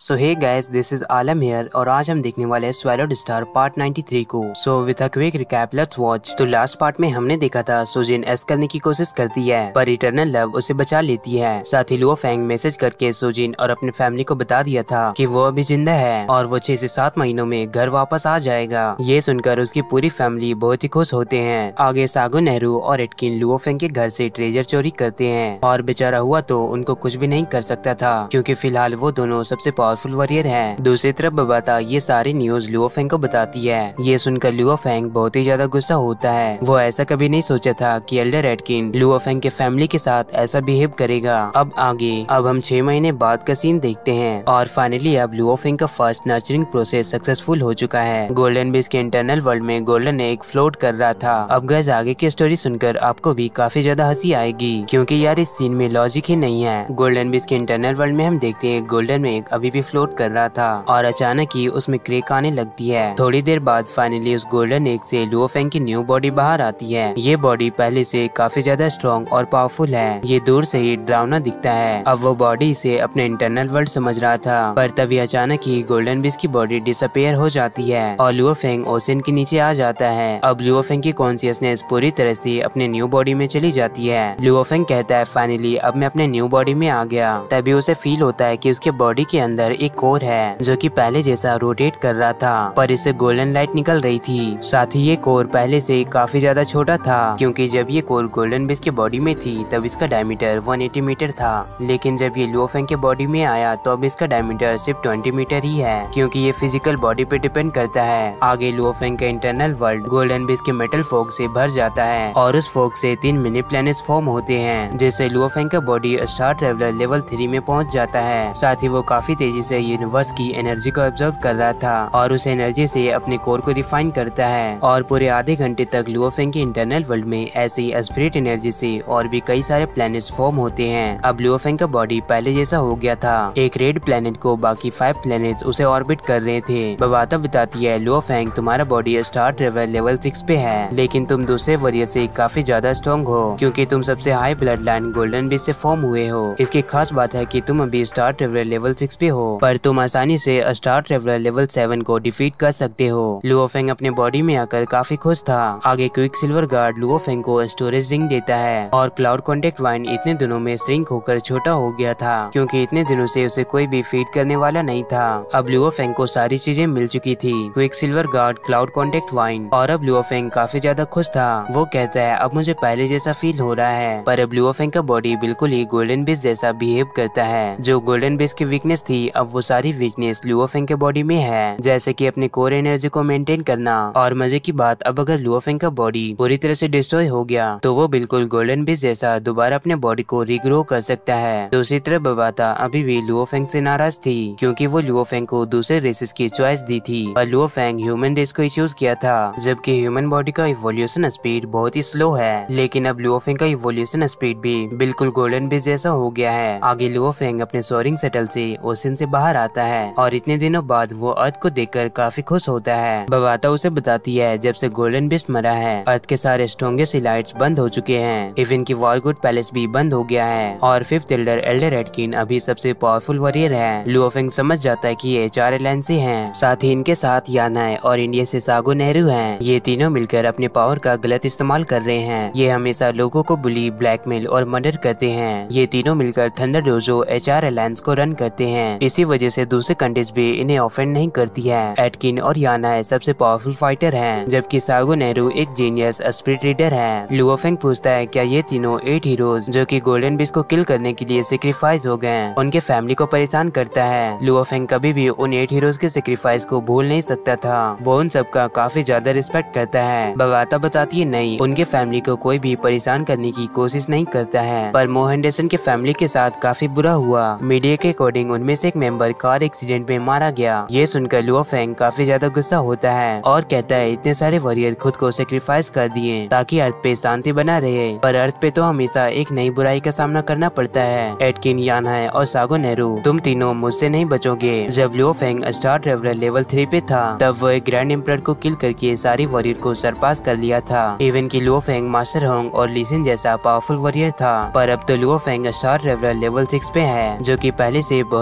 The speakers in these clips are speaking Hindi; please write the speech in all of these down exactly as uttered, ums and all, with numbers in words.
So hey guys, this is Alam here और आज हम देखने वाले हैं स्वैलोड स्टार पार्ट तिरानवे को। So with a quick recap let's watch. तो लास्ट पार्ट में हमने देखा था सोजिन एस करने की कोशिश करती है पर इटरनल लव उसे बचा लेती है। साथ ही लुओ फेंग मैसेज करके सोजिन और अपने फैमिली को बता दिया था कि वो अभी जिंदा है और वो छह से सात महीनों में घर वापस आ जाएगा। ये सुनकर उसकी पूरी फैमिली बहुत ही खुश होते हैं। आगे सागो नेहरू और एटकिन लुओ फेंग के घर से ट्रेजर चोरी करते हैं और बेचारा हुआ तो उनको कुछ भी नहीं कर सकता था क्योंकि फिलहाल वो दोनों सबसे पावरफुल वॉरियर है। दूसरी तरफ बबाता ये सारी न्यूज लुओ फेंग को बताती है। ये सुनकर लुओ फेंग बहुत ही ज्यादा गुस्सा होता है। वो ऐसा कभी नहीं सोचा था कि एल्डर एटकिन लुओ फेंग के फैमिली के साथ ऐसा बिहेव करेगा। अब आगे अब हम छह महीने बाद का सीन देखते हैं और फाइनली अब लुओ फेंग का फर्स्ट नर्चरिंग प्रोसेस सक्सेसफुल हो चुका है। गोल्डन बीच के इंटरनल वर्ल्ड में गोल्डन एग फ्लोट कर रहा था। अब गाइस आगे की स्टोरी सुनकर आपको भी काफी ज्यादा हंसी आएगी क्योंकि यार इस सीन में लॉजिक ही नहीं है। गोल्डन बीच के इंटरनल वर्ल्ड में हम देखते हैं गोल्डन एग अभी भी फ्लोट कर रहा था और अचानक ही उसमें क्रेक आने लगती है। थोड़ी देर बाद फाइनली उस गोल्डन एग से लुओ फेंग की न्यू बॉडी बाहर आती है। ये बॉडी पहले से काफी ज्यादा स्ट्रॉन्ग और पावरफुल है। ये दूर से ही डरावना दिखता है। अब वो बॉडी इसे अपने इंटरनल वर्ल्ड समझ रहा था पर तभी अचानक ही गोल्डन बीच की बॉडी डिसअपियर हो जाती है और लुओ फेंग ओशन के नीचे आ जाता है। अब लुओ फेंग की कॉन्शियसनेस पूरी तरह से अपने न्यू बॉडी में चली जाती है। लुओ फेंग कहता है फाइनली अब मैं अपने न्यू बॉडी में आ गया। तभी उसे फील होता है कि उसके बॉडी के अंदर एक कोर है जो कि पहले जैसा रोटेट कर रहा था पर इससे गोल्डन लाइट निकल रही थी। साथ ही ये कोर पहले से काफी ज्यादा छोटा था क्योंकि जब ये कोर गोल्डन बीच के बॉडी में थी तब इसका डायमीटर एक सौ अस्सी मीटर था, लेकिन जब ये लुओ फेंग के बॉडी में आया तो अब इसका डायमीटर सिर्फ बीस मीटर ही है क्योंकि ये फिजिकल बॉडी पे डिपेंड करता है। आगे लुओ फेंग का इंटरनल वर्ल्ड गोल्डन बीच के मेटल फोग से भर जाता है और उस फोग से तीन मिनी प्लैनेट्स फॉर्म होते हैं जिससे लुओ फेंग का body star traveller level three में पहुंच जाता है। साथ ही वो काफी तेजी से यूनिवर्स की एनर्जी को ऑब्जर्व कर रहा था और उस एनर्जी से अपने कोर को रिफाइन करता है और पूरे आधे घंटे तक लुओ फेंग के इंटरनल वर्ल्ड में ऐसे ही स्पिरिट एनर्जी से और भी कई सारे प्लैनेट्स फॉर्म होते हैं। अब लुओ फेंग का बॉडी पहले जैसा हो गया था। एक रेड प्लैनेट को बाकी फाइव प्लैनेट्स उसे ऑर्बिट कर रहे थे। बबाता बताती है लुओ फेंग तुम्हारा body star traveller level six पे है लेकिन तुम दूसरे वॉरियर से काफी ज्यादा स्ट्रॉन्ग हो क्योंकि तुम सबसे high blood line golden beach से फॉर्म हुए हो। इसकी खास बात है कि तुम अभी स्टार ट्रेवलर लेवल सिक्स पे हो पर तुम आसानी से स्टार ट्रेवलर लेवल सेवन को डिफीट कर सकते हो। लुओ फेंग अपने बॉडी में आकर काफी खुश था। आगे quick silver guard Luo Feng को स्टोरेज रिंग देता है और क्लाउड कॉन्टेक्ट वाइन इतने दिनों में श्रिंक होकर छोटा हो गया था क्योंकि इतने दिनों से उसे कोई भी फीड करने वाला नहीं था। अब लुओ फेंग को सारी चीजें मिल चुकी थी, quick silver guard, cloud contact vine, और अब लुओ फेंग काफी ज्यादा खुश था। वो कहता है अब मुझे पहले जैसा फील हो रहा है पर अब लुओ फेंग का बॉडी बिल्कुल ही गोल्डन बीच जैसा बिहेव करता है। जो गोल्डन बीच की वीकनेस थी अब वो सारी वीकनेस लुओ फेंग के बॉडी में है, जैसे कि अपने कोर एनर्जी को मेंटेन करना। और मजे की बात अब अगर लुओ फेंग का बॉडी पूरी तरह से डिस्ट्रॉय हो गया तो वो बिल्कुल गोल्डन बीच जैसा दोबारा अपने बॉडी को रिग्रो कर सकता है। दूसरी तरफ बबाता अभी भी लुओ फेंग से नाराज थी क्योंकि वो लुओ फेंग को दूसरे रेसेस की चॉइस दी थी और लुओ फेंग ह्यूमन रेस को चूज किया था जबकि ह्यूमन बॉडी का इवोल्यूशन स्पीड बहुत ही स्लो है। लेकिन अब लुओ फेंग का इवोल्यूशन स्पीड भी बिल्कुल गोल्डन बीच जैसा हो गया है। आगे लुओ फेंग अपने सोरिंग शटल से ओशन से बाहर आता है और इतने दिनों बाद वो अर्थ को देखकर काफी खुश होता है। बबाता उसे बताती है जब से गोल्डन बीस्ट मरा है अर्थ के सारे स्ट्रॉन्गेस्ट लाइट्स बंद हो चुके हैं, इवन की वॉरगुड पैलेस भी बंद हो गया है और फिफ्थ एल्डर एल्डर एटकिन अभी सबसे पावरफुल वॉरियर है। लुओ फेंग समझ जाता है कि ये चार एलायंस हैं। साथ ही इनके साथ यानाए और इंडिया से सागो नेहरू हैं। ये तीनों मिलकर अपने पावर का गलत इस्तेमाल कर रहे हैं। ये हमेशा लोगों को बुली, ब्लैकमेल और मर्डर करते हैं। ये तीनों मिलकर थंडर डोजो एचआर एलायंस को रन करते हैं। इसी वजह से दूसरे कंट्रीज भी इन्हें ऑफेंड नहीं करती है। एटकिन और यानाए सबसे पावरफुल फाइटर हैं जबकि सागो नेहरू एक जीनियस स्पिरिट रीडर है। लुओ फेंग पूछता है क्या ये तीनों एट हीरोज जो कि गोल्डन बीच को किल करने के लिए सेक्रीफाइस हो गए उनके फैमिली को परेशान करता है। लुओ फेंग कभी भी उन एट हीरोज के सेक्रीफाइस को भूल नहीं सकता था। वो उन सबका काफी ज्यादा रिस्पेक्ट करता है। बबाता बताती है नहीं, उनके फैमिली को कोई भी परेशान करने की कोशिश नहीं करता है पर मो हेंडरसन के फैमिली के साथ काफी बुरा हुआ। मीडिया के अकॉर्डिंग उनमें से एक मेंबर कार एक्सीडेंट में मारा गया। ये सुनकर लुओ फेंग काफी ज्यादा गुस्सा होता है और कहता है इतने सारे वॉरियर खुद को सेक्रीफाइस कर दिए ताकि अर्थ पे शांति बना रहे पर अर्थ पे तो हमेशा एक नई बुराई का सामना करना पड़ता है। एटकिन, यानाए और सागो नेहरू तुम तीनों मुझसे नहीं बचोगे। जब Luo Feng star traveller level three पे था तब वो एक ग्रैंड एम्परर को किल करके सारी वॉरियर को सरपास कर लिया था। इवन की लुओ फेंग मास्टर होंग और लीसिन जैसा पावरफुल वॉरियर था पर अब तो Luo Feng star traveller level six पे है जो कि पहले से बहुत ही ज्यादा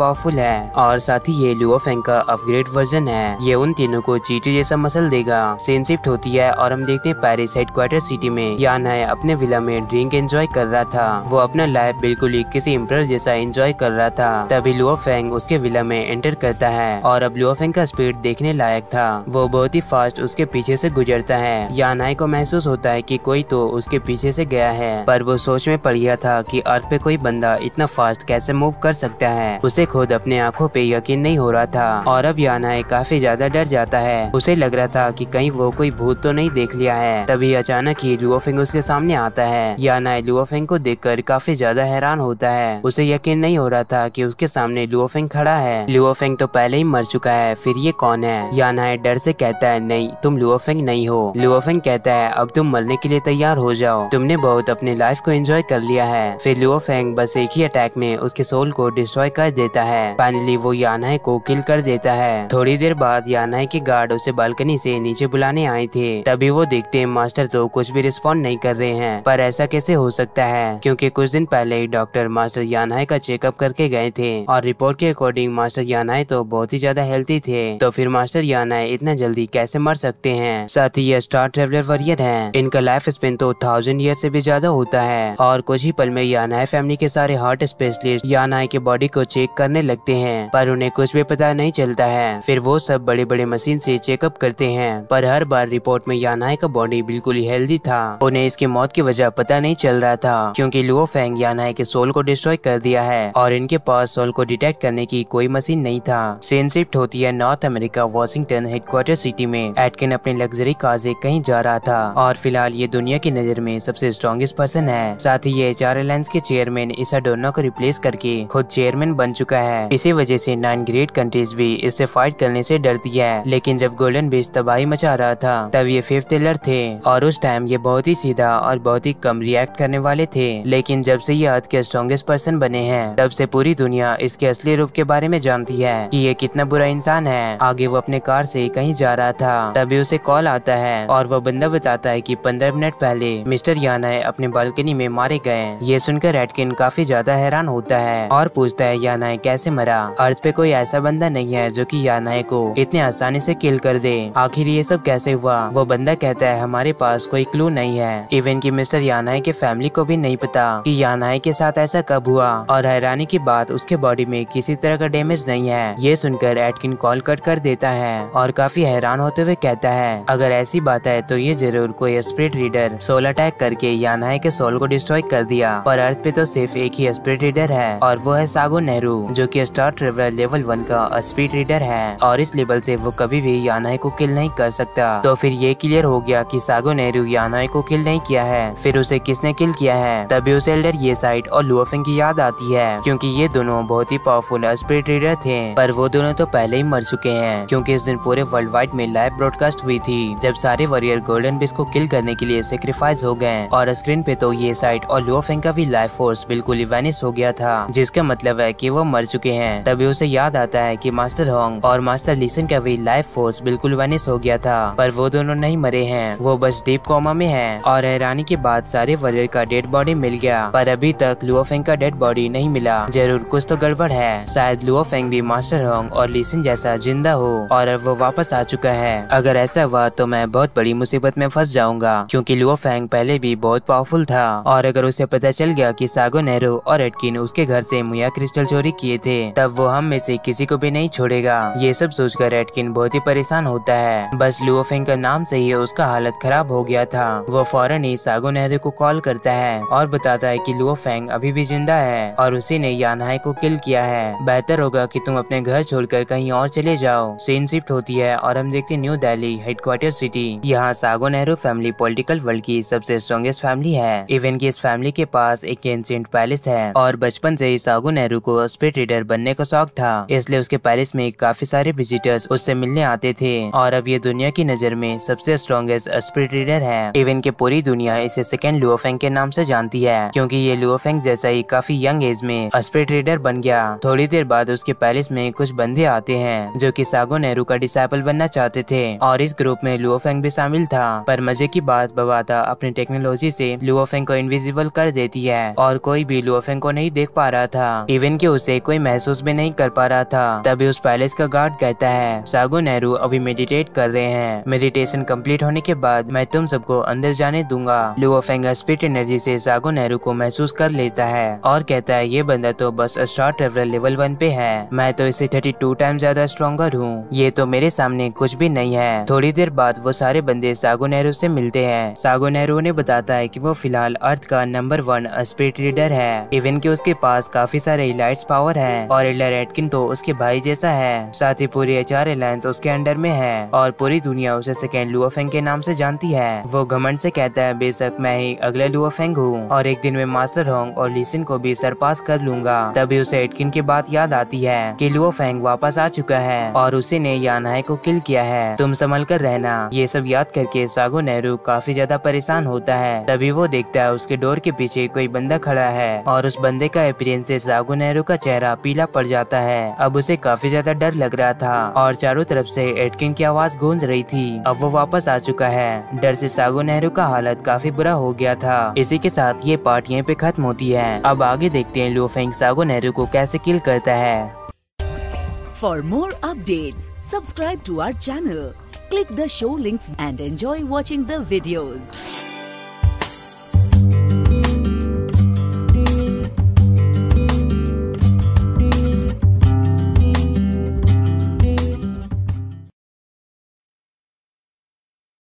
पावरफुल है और साथ ही ये लुओफेंग का अपग्रेड वर्जन है। ये उन तीनों को चीटी जैसा मसल देगा। सीन शिफ्ट होती है और हम देखते हैं पेरिस हेडक्वार्टर सिटी में यान है अपने विला में ड्रिंक एंजॉय कर रहा था। वो अपना लाइफ बिल्कुल ही किसी एम्परर जैसा एंजॉय कर रहा था। तभी लुओफेंग उसके विला में एंटर करता है और अब लुओफेंग का स्पीड देखने लायक था। वो बहुत ही फास्ट उसके पीछे से गुजरता है। यानाई को महसूस होता है कि कोई तो उसके पीछे से गया है, पर वो सोच में पड़ गया था कि अर्थ पे कोई बंदा इतना फास्ट कैसे मूव कर सकता है। उसे खुद अपने आंखों पे यकीन नहीं हो रहा था और अब यानाई काफी ज्यादा डर जाता है। उसे लग रहा था कि कहीं वो कोई भूत तो नहीं देख लिया है। तभी अचानक ही लुओफेंग उसके सामने आता है। यानाई लुओफेंग को देखकर काफी ज्यादा हैरान होता है। उसे यकीन नहीं हो रहा था कि उसके सामने लुओफेंग खड़ा है। लुओफेंग तो पहले ही मर चुका है, फिर ये कौन है? यानाई डर से कहता है, नहीं तुम लुओफेंग नहीं हो। लुओफेंग कहता है, अब तुम मरने के लिए तैयार हो जाओ, तुमने बहुत अपने लाइफ को एंजॉय कर लिया है। फिर लुओफेंग बस एक ही अटैक में उसके सोल को डिस्ट्रॉय कर देता है। फाइनली वो यानाई को किल कर देता है। थोड़ी देर बाद यानाई के गार्ड उसे बालकनी से नीचे बुलाने आए थे। तभी वो देखते हैं मास्टर तो कुछ भी रिस्पॉन्ड नहीं कर रहे हैं। पर ऐसा कैसे हो सकता है, क्योंकि कुछ दिन पहले ही डॉक्टर मास्टर यानाई का चेकअप करके गए थे और रिपोर्ट के अकॉर्डिंग मास्टर यानाई तो बहुत ही ज्यादा हेल्थी थे। तो फिर मास्टर यानाई इतना जल्दी कैसे मर सकते हैं? साथ ही ये स्टार ट्रेवलर वॉरियर हैं। इनका लाइफ स्पेन तो थाउजेंड ईयर से भी ज्यादा होता है और कुछ ही पल में यानाई फैमिली के सारे हार्ट स्पेशलिस्ट यानाई के बॉडी को चेक करने लगते हैं, पर उन्हें कुछ भी पता नहीं चलता है। फिर वो सब बड़े बड़े मशीन से चेकअप करते हैं, पर हर बार रिपोर्ट में यानाई का बॉडी बिल्कुल ही हेल्दी था। उन्हें इसकी मौत की वजह पता नहीं चल रहा था, क्योंकि लुओफेंग यानाई के सोल को डिस्ट्रॉय कर दिया है और इनके पास सोल को डिटेक्ट करने की कोई मशीन नहीं था। सीन शिफ्ट होती है North America Washington headquarter city में। एटकिन अपने लग्जरी कार से कहीं जा रहा था और फिलहाल ये दुनिया की नजर में सबसे स्ट्रॉन्गेस्ट पर्सन है। साथ ही ये एच आर एलायंस के चेयरमैन इसाडोना को रिप्लेस करके खुद चेयरमैन बन चुका है। इसी वजह से नाइन ग्रेट कंट्रीज भी इससे फाइट करने से डरती है। लेकिन जब गोल्डन बीच तबाही मचा रहा था तब ये फिफ्थ एलर थे और उस टाइम ये बहुत ही सीधा और बहुत ही कम रिएक्ट करने वाले थे। लेकिन जब से ये अर्थ के स्ट्रॉन्गेस्ट पर्सन बने हैं तब से पूरी दुनिया इसके असली रूप के बारे में जानती है कि ये कितना बुरा इंसान है। आगे वो अपने कार से कहीं जा रहा था, तभी उसे कॉल आता है और वो बंदा बताता है कि पंद्रह मिनट पहले मिस्टर यानाई अपने बालकनी में मारे गए। ये सुनकर एटकिन काफी ज्यादा हैरान होता है और पूछता है यानाई कैसे मरा। अर्थ पे कोई ऐसा बंदा नहीं है जो कि यानाई को इतने आसानी से किल कर दे। आखिर ये सब कैसे हुआ? वो बंदा कहता है हमारे पास कोई क्लू नहीं है, इवन कि मिस्टर यानाई के फैमिली को भी नहीं पता कि यानाई के साथ ऐसा कब हुआ। और हैरानी की बात, उसके बॉडी में किसी तरह का डैमेज नहीं है। ये सुनकर एटकिन कॉल कट कर देता है और काफी हैरान होते हुए कहता है अगर ऐसी बात है तो ये जरूर कोई स्पिरिट रीडर सोल अटैक करके यानाई के सोल को डिस्ट्रॉय कर दिया। पर अर्थ पे तो सिर्फ एक ही स्पिरिट रीडर है और वो है सागो नेहरू, जो कि स्टार ट्रेवलर लेवल वन का स्पिरिट रीडर है और इस लेवल से वो कभी भी यानाई को किल नहीं कर सकता। तो फिर ये क्लियर हो गया कि सागो नेहरू यानाई को किल नहीं किया है, फिर उसे किसने किल किया है? तभी उसे एल्डर ये साइड और लुओफेंग की याद आती है, क्योंकि ये दोनों बहुत ही पावरफुल स्पिरिट रीडर थे। पर वो दोनों तो पहले ही मर चुके हैं, क्योंकि इस दिन पूरे वर्ल्ड वाइड में लाइव ब्रॉडकास्ट हुई थी जब सारे वॉरियर गोल्डन बीच को किल करने के लिए सेक्रीफाइस हो गए और स्क्रीन पे तो ये साइड और लुओफेंग का भी लाइफ फोर्स बिल्कुल ही वैनिश हो गया था, जिसका मतलब है कि वो मर चुके हैं। तभी उसे याद आता है कि मास्टर होंग और मास्टर लीसन का भी लाइफ फोर्स बिल्कुल वैनिश हो गया था, पर वो दोनों नहीं मरे हैं, वो बस डीप कोमा में हैं। और हैरानी के बाद सारे वॉरियर का डेड बॉडी मिल गया, पर अभी तक लुओफेंग का डेड बॉडी नहीं मिला। जरूर कुछ तो गड़बड़ है, शायद लुओफेंग भी मास्टर होंग और लीसन जैसा जिंदा हो और अब वो वापस आ चुका है। अगर ऐसा हुआ तो मैं बहुत बड़ी मुसीबत में फंस जाऊंगा, क्योंकि लुओफेंग पहले भी बहुत पावरफुल था और अगर उसे पता चल गया कि सागो नेहरू और एटकिन उसके घर से मुया क्रिस्टल चोरी किए थे तब वो हम में से किसी को भी नहीं छोड़ेगा। ये सब सोचकर एटकिन बहुत ही परेशान होता है। बस लुओफेंग का नाम से ही उसका हालत खराब हो गया था। वो फौरन ही सागो नेहरू को कॉल करता है और बताता है कि लुओफेंग अभी भी जिंदा है और उसी ने यानाई को किल किया है। बेहतर होगा कि तुम अपने घर छोड़कर कहीं और चले जाओ। सीन शिफ्ट होती है और हम देखते न्यू दिल्ली हेडक्वार्टर सिटी। यहाँ Sago Nehru family political world की सबसे स्ट्रॉन्गेस्ट फैमिली है। इवन की इस फैमिली के पास एक एंशिएंट पैलेस है और बचपन से ही सागो नेहरू को स्पिरिट रीडर बनने का शौक था, इसलिए उसके पैलेस में काफी सारे विजिटर्स उससे मिलने आते थे और अब ये दुनिया की नजर में सबसे स्ट्रॉन्गेस्ट स्पिरिट रीडर है। इवन के पूरी दुनिया इसे सेकेंड लुओफेंग के नाम से जानती है, क्योंकि ये लुओफेंग जैसा ही काफी यंग एज में स्पिरिट रीडर बन गया। थोड़ी देर बाद उसके पैलेस में कुछ बंदे आते हैं जो कि सागो नेहरू का डिसाइपल बनना चाहते थे और इस ग्रुप में लुओफेंग भी शामिल था। पर मजे की बात, बवाता अपनी टेक्नोलॉजी से लुओफेंग को इनविजिबल कर देती है और कोई भी लुओफेंग को नहीं देख पा रहा था। इवन कि उसे कोई महसूस भी नहीं कर पा रहा था। तभी उस पैलेस का गार्ड कहता है सागो नेहरू अभी मेडिटेट कर रहे हैं, मेडिटेशन कंप्लीट होने के बाद मैं तुम सबको अंदर जाने दूंगा। लुओ फेंग स्पिरिट एनर्जी से सागो नेहरू को महसूस कर लेता है और कहता है ये बंदा तो बस स्टार ट्रेवलर लेवल वन पे है, मैं तो इससे थर्टी टू टाइम ज्यादा स्ट्रॉन्गर हूँ, ये तो मेरे सामने कुछ भी नहीं है। थोड़ी देर बाद वो सारे बंदे सागो नेहरू से मिलते हैं। सागो नेहरू उन्हें बताता है कि वो फिलहाल अर्थ का नंबर वन स्पिरिट रीडर है, इवन कि उसके पास काफी सारे इलाइट्स पावर है और एल्डर एटकिन तो उसके भाई जैसा है। साथ ही पूरी एचआर एलायंस उसके अंडर में है और पूरी दुनिया उसे सेकेंड लुओ फेंग के नाम से जानती है। वो घमंड से कहता है बेशक मैं ही अगला लुओ फेंग हूँ और एक दिन में मास्टर होंग और लिसिन को भी सरपास कर लूंगा। तभी उसे एटकिन की बात याद आती है कि लुओ फेंग वापस आ चुका है और उसी ने यानहाई को किल किया है, तुम संभल कर रहना। ये सब याद करके सागो नेहरू काफी ज्यादा परेशान होता है। तभी वो देखता है उसके डोर के पीछे कोई बंदा खड़ा है और उस बंदे का अपीयरेंस से सागो नेहरू का चेहरा पीला पड़ जाता है। अब उसे काफी ज्यादा डर लग रहा था और चारों तरफ से एटकिन की आवाज गूंज रही थी। अब वो वापस आ चुका है। डर से सागो नेहरू का हालत काफी बुरा हो गया था। इसी के साथ ये पार्ट यहीं पे खत्म होती है। अब आगे देखते हैं लुओ फेंग सागो नेहरू को कैसे किल करता है। For more updates, subscribe to our channel, click the show links and enjoy watching the videos.